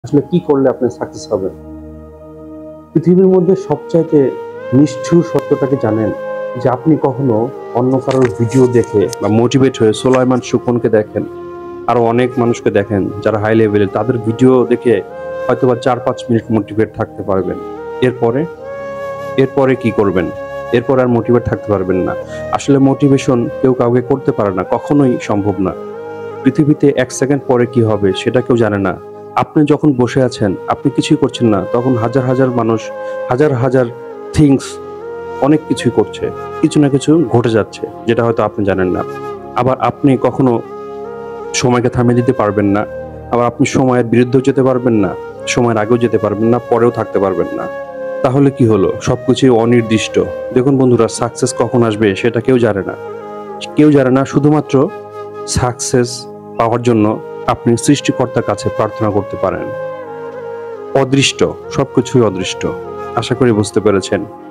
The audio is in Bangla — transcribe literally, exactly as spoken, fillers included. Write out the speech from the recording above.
আসলে কি করলে আপনি সাকসেস হবেন? পৃথিবীর মধ্যে সবচাইতে নিষ্ঠুর সত্যটাকে জানেন? যে আপনি কখনো অন্য কারোর ভিডিও দেখে বা মোটিভেট হয়ে সুলাইমান সুপনকে দেখেন, আরো অনেক মানুষকে দেখেন যারা হাই লেভেলের, তাদের ভিডিও দেখে হয়তোবা চার পাঁচ মিনিট মোটিভেট থাকতে পারবেন। এরপরে এরপরে কি করবেন? এরপর আর মোটিভেট থাকতে পারবেন না। আসলে মোটিভেশন কেউ কাউকে করতে পারে না, কখনোই সম্ভব না। পৃথিবীতে এক সেকেন্ড পরে কি হবে সেটা কেউ জানে না। আপনি যখন বসে আছেন, আপনি কিছুই করছেন না, তখন হাজার হাজার মানুষ হাজার হাজার থিংস অনেক কিছুই করছে। কিছু না কিছু ঘটে যাচ্ছে যেটা হয়তো আপনি জানেন না। আবার আপনি কখনো সময়কে থামিয়ে দিতে পারবেন না। আবার আপনি সময়ের বিরুদ্ধেও যেতে পারবেন না, সময়ের আগেও যেতে পারবেন না, পরেও থাকতে পারবেন না। তাহলে কি হলো? সবকিছুই অনির্দিষ্ট। দেখুন বন্ধুরা, সাকসেস কখন আসবে সেটা কেউ জানে না। কেউ জানে না। শুধুমাত্র সাকসেস পাওয়ার জন্য আপনি সৃষ্টিকর্তার কাছে প্রার্থনা করতে পারেন। অদৃষ্ট, সবকিছুই অদৃষ্ট। আশা করি বুঝতে পেরেছেন।